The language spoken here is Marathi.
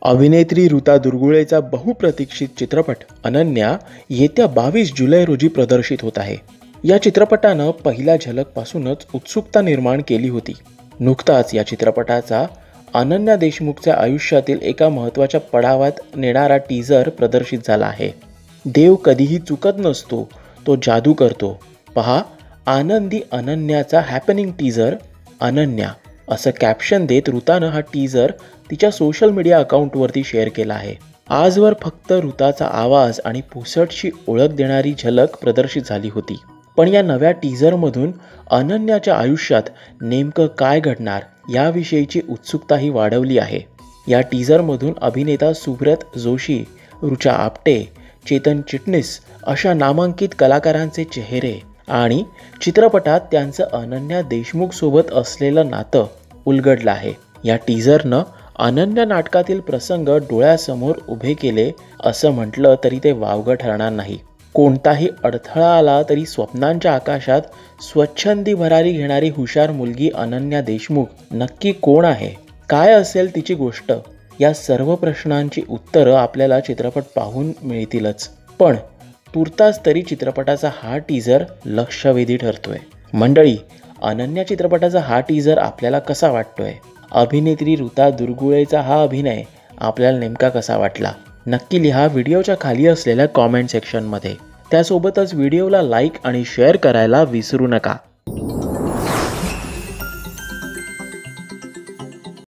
अभिनेत्री ऋता दुर्गुळेचा बहुप्रतीक्षित चित्रपट अनन्या येत्या 22 जुलै रोजी प्रदर्शित होत आहे. या चित्रपटानं पहिल्या झलकपासूनच उत्सुकता निर्माण केली होती. नुकताच या चित्रपटाचा अनन्या देशमुखच्या आयुष्यातील एका महत्त्वाच्या पडावात नेणारा टीझर प्रदर्शित झाला आहे. देव कधीही चुकत नसतो, तो जादू करतो. पहा आनंदी अनन्याचा हॅपनिंग टीझर अनन्या असं कॅप्शन देत ऋतानं हा टीझर तिच्या सोशल मीडिया अकाउंटवरती शेअर केला आहे. आजवर फक्त ऋताचा आवाज आणि पुसटशी ओळख देणारी झलक प्रदर्शित झाली होती. पण या नव्या टीझरमधून अनन्याच्या आयुष्यात नेमकं काय घडणार याविषयीची उत्सुकताही वाढवली आहे. या टीझरमधून अभिनेता सुब्रत जोशी, ऋचा आपटे, चेतन चिटणीस अशा नामांकित कलाकारांचे चेहरे आणि चित्रपटात त्यांचं अनन्या देशमुख सोबत असलेलं नातं उलगडलं आहे. या टीझरनं अनन्या नाटकातील प्रसंग डोळ्यासमोर उभे केले असं म्हटलं तरी ते वावगं ठरणार नाही. कोणताही अडथळा आला तरी स्वप्नांच्या आकाशात स्वच्छंदी भरारी घेणारी हुशार मुलगी अनन्या देशमुख नक्की कोण आहे, काय असेल तिची गोष्ट, या सर्व प्रश्नांची उत्तरं आपल्याला चित्रपट पाहून मिळतीलच. पण तुर्तास तरी चित्रपटाचा हा टीझर लक्षवेधी ठरतोय. मंडळी, अनन्या चित्रपटाचा हा टीझर आपल्याला कसा वाटतोय? अभिनेत्री ऋता दुर्गुळेचा हा अभिनय आपल्याला नेमका कसा वाटला? नक्की लिहा व्हिडिओच्या खाली असलेल्या कॉमेंट सेक्शनमध्ये. त्यासोबतच व्हिडिओला लाईक आणि शेअर करायला विसरू नका.